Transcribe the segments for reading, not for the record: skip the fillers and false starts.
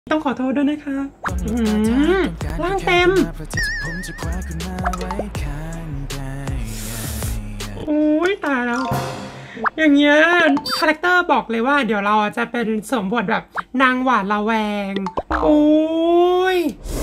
ต้องขอโทษด้วยนะคะร่างเต็มโอ้ยตายแล้วอย่างเงี้ยคาแรคเตอร์บอกเลยว่าเดี๋ยวเราจะเป็นสวมบทแบบนางหวาดระแวงโอ้ย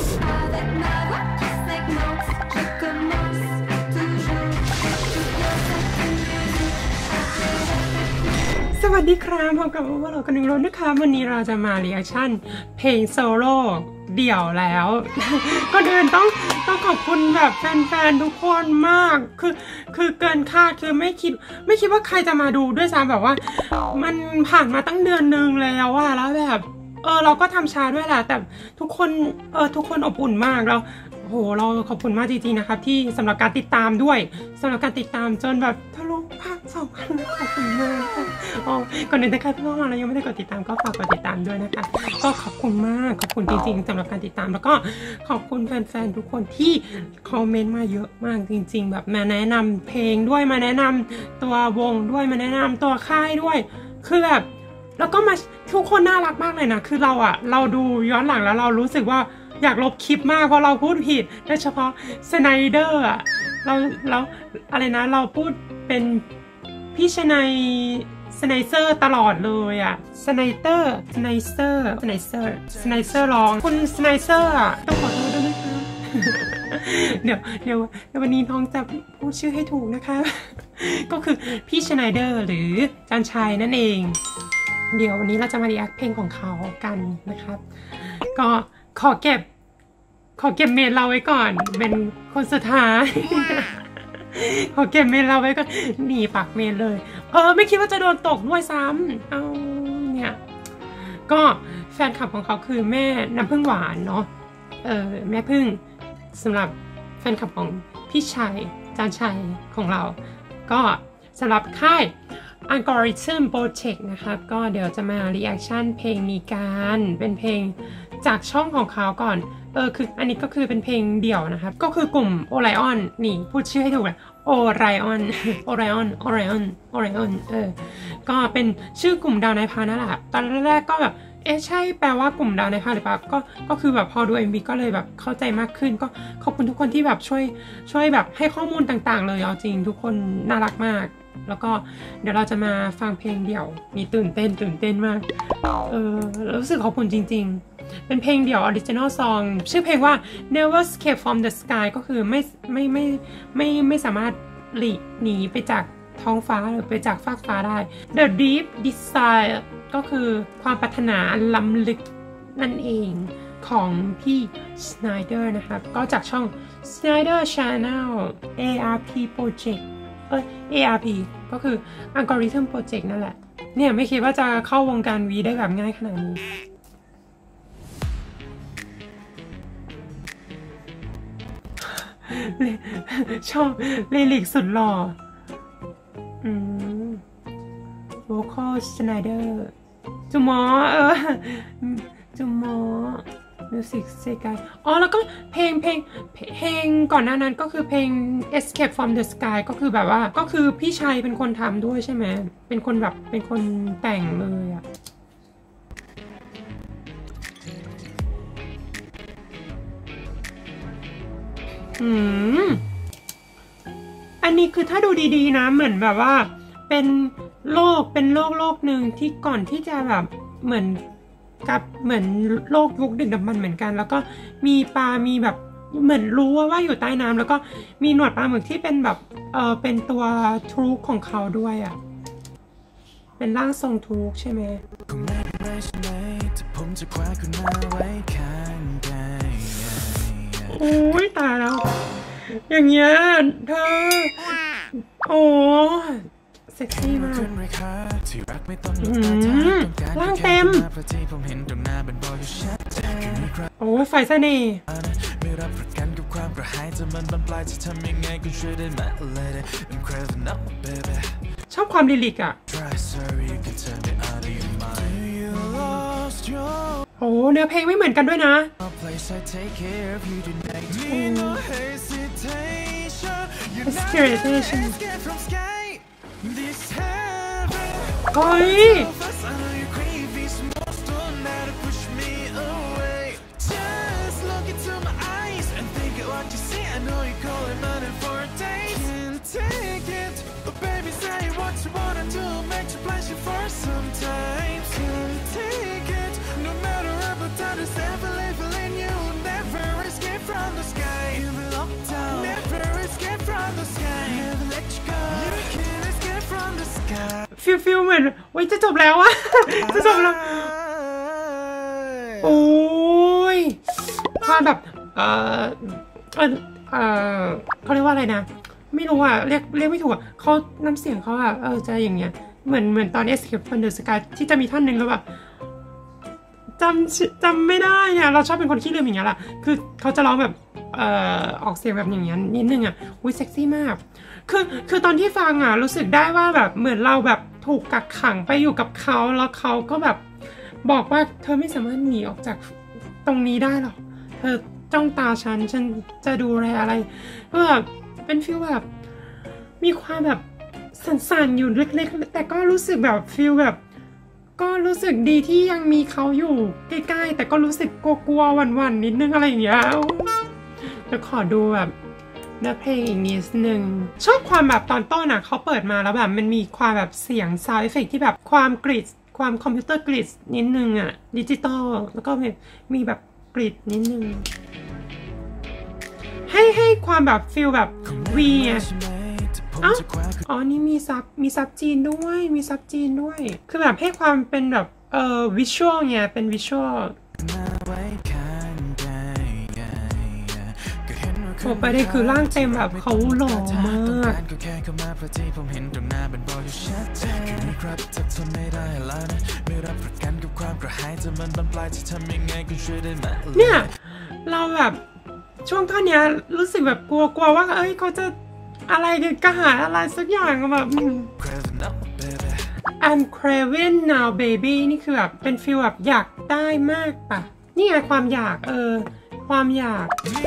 สวัสดีครับพบกับพวกเรากันอีกแล้วนะคะวันนี้เราจะมารีแอคชั่นเพลงโซโล่เดี่ยวแล้วก็เดินต้องขอบคุณแบบแฟนๆทุกคนมากคือเกินคาดคือไม่คิดว่าใครจะมาดูด้วยซ้ำแบบว่ามันผ่านมาตั้งเดือนนึงแล้วอะแล้วแบบเราก็ทำช้าด้วยแหละแต่ทุกคนอบอุ่นมากเราโหเราขอบคุณมากจริงๆนะครับที่สำหรับการติดตามด้วยสำหรับการติดตามจนแบบทะลุภาค2,000ขอบคุณมากค่ะก่อนอื่นถ้าใครเพิ่งเข้ามาแล้วยังไม่ได้กดติดตามก็ฝากกดติดตามด้วยนะคะก็ขอบคุณมากขอบคุณจริงๆสำหรับการติดตามแล้วก็ขอบคุณแฟนๆทุกคนที่คอมเมนต์มาเยอะมากจริงๆแบบมาแนะนำเพลงด้วยมาแนะนำตัววงด้วยมาแนะนำตัวค่ายด้วยคือแบบแล้วก็มาทุกคนน่ารักมากเลยนะคือเราดูย้อนหลังแล้วเรารู้สึกว่าอยากลบคลิปมากเพราะเราพูดผิดโดยเฉพาะสไนเดอร์อะเราอะไรนะเราพูดเป็นพี่ชไนเซอร์ตลอดเลยอะสไนเซอร์ร้องคุณสไนเซอร์อะต้องขอโทษด้วยนะคะเดี๋ยววันนี้น้องจะพูดชื่อให้ถูกนะคะก็คือพี่ชไนเดอร์หรือจันชัยนั่นเองเดี๋ยววันนี้เราจะมารีแอคเพลงของเขากันนะครับก็ขอเก็บเมนเราไว้ก่อนเป็นคนสุดท้ายขอเก็บเมนเราไว้ก่อนหนีปักเมนเลยไม่คิดว่าจะโดนตกด้วยซ้ำเอาเนี่ยก็แฟนคลับของเขาคือแม่น้ำผึ้งหวานเนาะแม่ผึ้งสำหรับแฟนคลับของพี่ชัยจานชัยของเราก็สำหรับค่ายAlgorithm Project นะครับก็เดี๋ยวจะมารีแอคชั่นเพลงนี้กันเป็นเพลงจากช่องของเขาก่อนคืออันนี้ก็คือเป็นเพลงเดี่ยวนะครับก็คือกลุ่ม Orion นี่พูดชื่อให้ถูกเลย Orion ก็เป็นชื่อกลุ่มดาวนายพานั่นแหละตอนแรกก็แบบใช่แปลว่ากลุ่มดาวนายพาหรือเปล่าก็คือแบบพอดู MV ก็เลยแบบเข้าใจมากขึ้นก็ขอบคุณทุกคนที่แบบช่วยแบบให้ข้อมูลต่างๆเลยเอาจริงทุกคนน่ารักมากแล้วก็เดี๋ยวเราจะมาฟังเพลงเดี่ยวมีตื่นเต้นมากรู้สึกขอบคุณจริงๆเป็นเพลงเดี่ยว Original Song ชื่อเพลงว่า Never Escape from the Sky ก็คือไม่สามารถหนีไปจากท้องฟ้าหรือไปจากฟากฟ้าได้ The Deep Desire ก็คือความปรารถนาล้ำลึกนั่นเองของพี่ Snyder นะครับก็จากช่อง Snyder Channel ARP Project ARP ก็คือ Algorithm Project นั่นแหละเนี่ยไม่คิดว่าจะเข้าวงการวีได้แบบง่ายขนาดนี้ชอบลิลิกสุดหล่อVocal Snyder จุมอจุมอมิวสิกเซกายแล้วก็เพลงก่อนหน้านั้นก็คือเพลง Escape from the Sky ก็คือแบบว่าก็คือพี่ชัยเป็นคนทำด้วยใช่ไหมเป็นคนแต่งเลยอะอันนี้คือถ้าดูดีๆนะเหมือนแบบว่าเป็นโลกหนึ่งที่ก่อนที่จะแบบเหมือนโลกยุคดึกดำบรรพ์เหมือนกันแล้วก็มีปลามีแบบเหมือนรู้ว่าอยู่ใต้น้ำแล้วก็มีหนวดปลาหมึกที่เป็นแบบเป็นตัวทรูคของเขาด้วยอ่ะเป็นร่างทรงทรูคใช่ไหมโอ้ยตายแล้วอย่างเงี้ยเธอโอ้เซ็กซี่มากร่างเต็มโอ้ยไฟเสน่ห์ชอบความลิลิกอ่ะโอ้เนื้อเพลงไม่เหมือนกันด้วยนะInspiration เฮ้ยฟิลเหมือนโอ้ยจะจบแล้วอะจะจบแล้วโอ้ยความแบบเขาเรียกว่าอะไรนะไม่รู้อะเรียกไม่ถูกอะเขาน้ำเสียงเขาอะจะอย่างเงี้ยเหมือนตอน Escape from the Sky ที่จะมีท่อนหนึ่งแล้วแบบจำไม่ได้เนี่ยเราชอบเป็นคนขี้ลืมอย่างเงี้ยแหละคือเขาจะร้องแบบออกเสียงแบบอย่างเงี้ยนิดนึงอะอุ้ยเซ็กซี่มากคือตอนที่ฟังอะรู้สึกได้ว่าแบบเหมือนเราแบบถูกกักขังไปอยู่กับเขาแล้วเขาก็แบบบอกว่าเธอไม่สามารถหนีออกจากตรงนี้ได้หรอกเธอจ้องตาฉันจะดูแลอะไรก็แบบเป็นฟีลแบบมีความแบบสั่นๆอยู่เล็กๆแต่ก็รู้สึกแบบฟีลแบบก็รู้สึกดีที่ยังมีเขาอยู่ใกล้ๆแต่ก็รู้สึกกลัวๆหวั่นๆนิดนึงอะไรอย่างเงี้ยแล้วขอดูแบบเนื้อเพลงอีกนิดนึงชอบความแบบตอนต้นอ่ะเขาเปิดมาแล้วแบบมันมีความแบบเสียงซาวด์เอฟเฟกต์ที่แบบความกริดความคอมพิวเตอร์กริดนิดนึงอ่ะดิจิตอลแล้วก็มีแบบกริดนิดนึงให้ความแบบฟีลแบบวีอ๋อนี่มีซับจีนด้วยมีซับจีนด้วยคือแบบให้ความเป็นแบบวิชวลเนี่ยเป็นวิชวลโอ้ประเด็นคือร่างเต็มแบบเขาหล่อมากเนี่ยเราแบบช่วงท่อนเนี้ยรู้สึกแบบกลัวว่าเขาจะอะไรกันกระหายอะไรสักอย่างแบบ I'm craving now baby นี่คือแบบเป็นฟีลแบบอยากได้มากปะนี่ไงความอยากความอยาก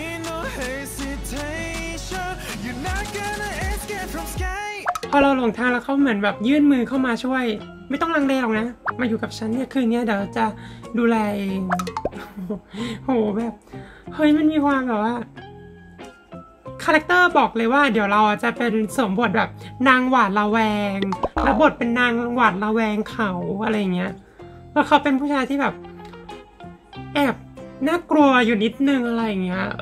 พอเราหลงทางแล้วเขาเหมือนแบบยื่นมือเข้ามาช่วยไม่ต้องลังเลหรอกนะมาอยู่กับฉันเนี่ยคืนนี้เดี๋ยวจะดูแลเองโหแบบเฮ้ยมันมีความแบบว่าคาแรคเตอร์บอกเลยว่าเดี๋ยวเราจะเป็นสวมบทแบบนางหวาดระแวงแล้วบทเป็นนางหวาดระแวงเขาอะไรเงี้ยแล้วเขาเป็นผู้ชายที่แบบแอบน่ากลัวอยู่นิดนึงอะไรเงี้ย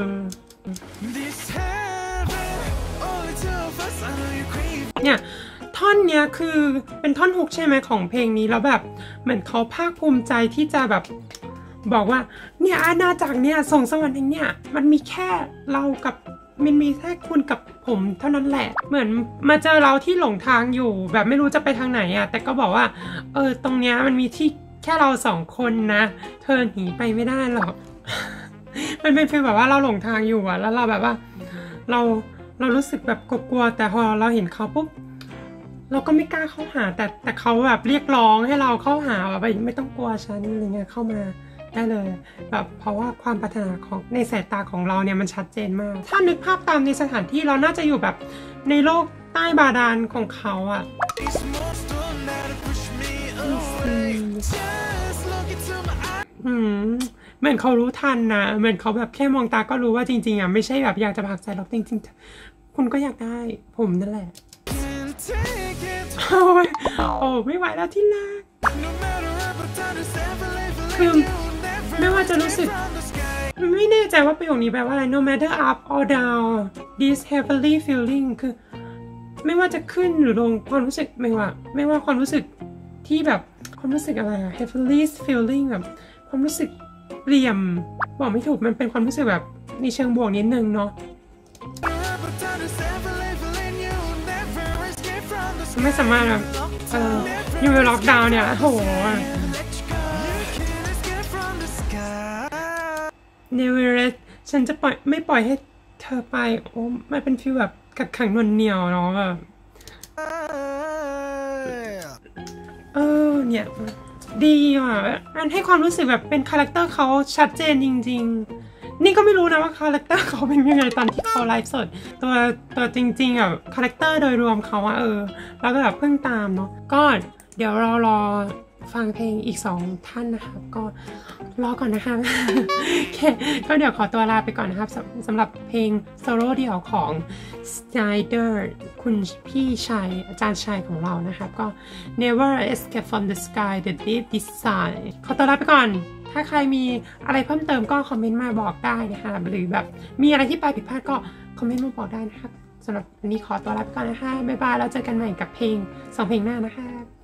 เนี่ยท่อนเนี้ยคือเป็นท่อนฮุกใช่ไหมของเพลงนี้แล้วแบบเหมือนเขาภาคภูมิใจที่จะแบบบอกว่าเนี่ยอาณาจักรเนี่ยส่งสวรรค์อย่างเนี่ยมันมีแค่เรากับมันมีแค่คุณกับผมเท่านั้นแหละเหมือนมาเจอเราที่หลงทางอยู่แบบไม่รู้จะไปทางไหนอ่ะแต่ก็บอกว่าตรงเนี้ยมันมีที่แค่เรา2 คนนะเธอหนีไปไม่ได้หรอกมันเป็นฟีลแบบว่าเราหลงทางอยู่อ่ะแล้วเราแบบว่าเรารู้สึกแบบกลัวแต่พอเราเห็นเขาปุ๊บเราก็ไม่กล้าเข้าหาแต่เขาแบบเรียกร้องให้เราเข้าหาแบบไม่ต้องกลัวฉันอะไรเงี้ยเข้ามาได้เลยแบบเพราะว่าความปรารถนาของในสายตาของเราเนี่ยมันชัดเจนมากถ้านึกภาพตามในสถานที่เราน่าจะอยู่แบบในโลกใต้บาดาลของเขาอ่ะเหมือนเขารู้ทันนะเหมือนเขาแบบแค่มองตาก็รู้ว่าจริงๆอ่ะไม่ใช่แบบอยากจะผลักใส่หรอกจริงๆคุณก็อยากได้ผมนั่นแหละโอ้ไม่ไหวแล้วที่รักคือไม่ว่าจะรู้สึกไม่แน่ใจว่าประโยคนี้แปลว่าอะไร no matter up or down this heavenly feeling คือไม่ว่าจะขึ้นหรือลงความรู้สึกไม่ว่าความรู้สึกที่แบบความรู้สึกอะไรอะ heavenly feeling แบบความรู้สึกเปี่ยมบอกไม่ถูกมันเป็นความรู้สึกแบบในเชิงบวกนิดนึงเนาะไม่สามารถแบบอยู่ในล็อกดาวน์เนี่ยโหเนเวอเรสฉันจะไม่ปล่อยให้เธอไปโอ้มันเป็นฟีลแบบกักขังนวลเหนียวเนาะแบบเนี่ยดีอ่ะมันให้ความรู้สึกแบบเป็นคาแรคเตอร์เขาชัดเจนจริงๆนี่ก็ไม่รู้นะว่าคาแรคเตอร์เขาเป็นยังไงตอนที่เขาไลฟ์สดตัวจริงๆอ่ะคาแรคเตอร์โดยรวมเขาอะแล้วก็แบบเพิ่งตามเนาะก็เดี๋ยวเรารอฟังเพลงอีก2 ท่านนะครับก็รอก่อนนะคะก็เดี๋ยวขอตัวลาไปก่อนนะครับสำหรับเพลงโซโล่เดี่ยวของ Snyder คุณพี่ชัยอาจารย์ชัยของเรานะครับก็ Never Escape from the Sky the Deep Design ขอตัวลาไปก่อนถ้าใครมีอะไรเพิ่มเติมก็คอมเมนต์มาบอกได้นะคะหรือแบบมีอะไรที่ไปผิดพลาดก็คอมเมนต์มาบอกได้นะครับสำหรับวันนี้ขอตัวลาไปก่อนนะคะบ๊ายบายแล้วเจอกันใหม่กับเพลง2 เพลงหน้านะคะ